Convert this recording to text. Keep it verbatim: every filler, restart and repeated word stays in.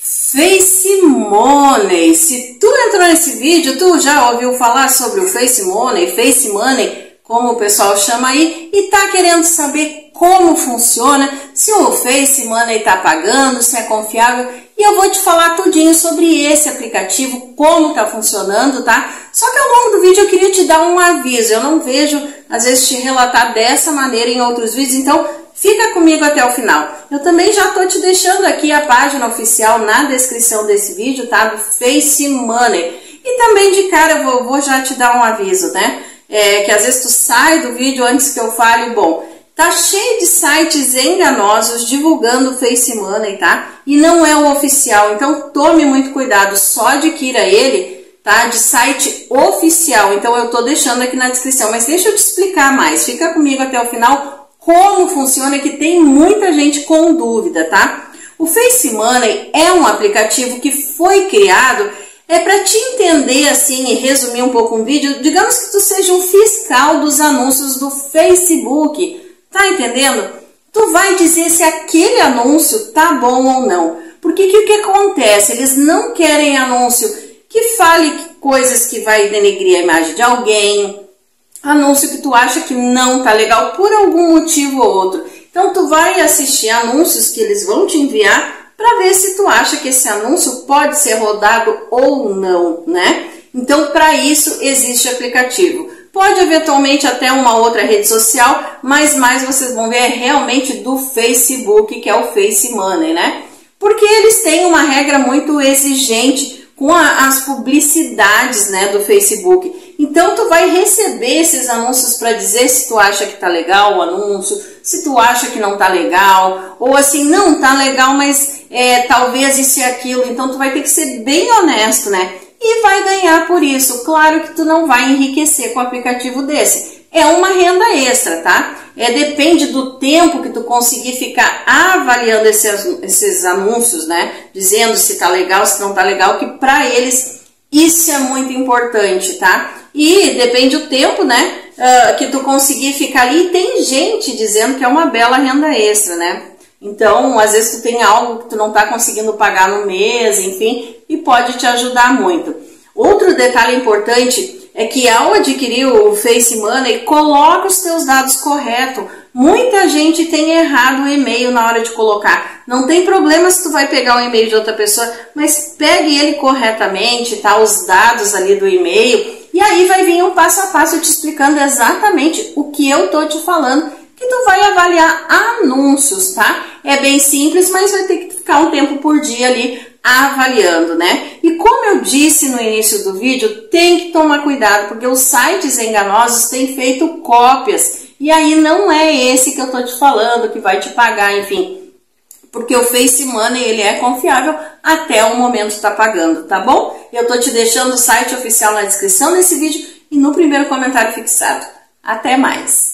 Face Money. Se tu entrou nesse vídeo, tu já ouviu falar sobre o Face Money, Face Money, como o pessoal chama aí, e tá querendo saber como funciona, se o Face Money tá pagando, se é confiável, e eu vou te falar tudinho sobre esse aplicativo, como tá funcionando, tá? Só que ao longo do vídeo eu queria te dar um aviso, eu não vejo, às vezes, te relatar dessa maneira em outros vídeos, então fica comigo até o final. Eu também já tô te deixando aqui a página oficial na descrição desse vídeo, tá? Do Face Money. E também de cara eu vou, vou já te dar um aviso, né? É, que às vezes tu sai do vídeo antes que eu fale, bom, tá cheio de sites enganosos divulgando o Face Money, tá? E não é o oficial, então tome muito cuidado, só adquira ele, tá? De site oficial, então eu tô deixando aqui na descrição, mas deixa eu te explicar mais, fica comigo até o final como funciona, que tem muita gente com dúvida, tá? O Face Money é um aplicativo que foi criado é para te entender assim e resumir um pouco um vídeo, digamos que tu seja um fiscal dos anúncios do Facebook, tá entendendo? Tu vai dizer se aquele anúncio tá bom ou não. Porque que o que acontece? Eles não querem anúncio que fale coisas que vai denegrir a imagem de alguém, anúncio que tu acha que não tá legal por algum motivo ou outro. Então tu vai assistir anúncios que eles vão te enviar para ver se tu acha que esse anúncio pode ser rodado ou não, né? Então, para isso, existe aplicativo. Pode, eventualmente, até uma outra rede social, mas mais vocês vão ver é realmente do Facebook, que é o Face Money, né? Porque eles têm uma regra muito exigente com a, as publicidades, né, do Facebook. Então, tu vai receber esses anúncios para dizer se tu acha que tá legal o anúncio, se tu acha que não tá legal, ou assim, não tá legal, mas é, talvez isso e aquilo. Então, tu vai ter que ser bem honesto, né? E vai ganhar por isso. Claro que tu não vai enriquecer com um aplicativo desse. É uma renda extra, tá? É, depende do tempo que tu conseguir ficar avaliando esses, esses anúncios, né? Dizendo se tá legal, se não tá legal, que para eles isso é muito importante, tá? E depende do tempo, né? Uh, que tu conseguir ficar ali. E tem gente dizendo que é uma bela renda extra, né? Então, às vezes tu tem algo que tu não tá conseguindo pagar no mês, enfim, e pode te ajudar muito. Outro detalhe importante é que ao adquirir o Face Money, coloca os teus dados corretos. Muita gente tem errado o e-mail na hora de colocar. Não tem problema se tu vai pegar o e-mail de outra pessoa, mas pegue ele corretamente, tá? Os dados ali do e-mail. E aí vai vir um passo a passo te explicando exatamente o que eu tô te falando, que tu vai avaliar anúncios, tá? É bem simples, mas vai ter que ficar um tempo por dia ali avaliando, né? E como eu disse no início do vídeo, tem que tomar cuidado, porque os sites enganosos têm feito cópias, e aí não é esse que eu tô te falando, que vai te pagar, enfim, porque o Face Money, ele é confiável até o momento tá pagando, tá bom? Eu tô te deixando o site oficial na descrição desse vídeo e no primeiro comentário fixado. Até mais!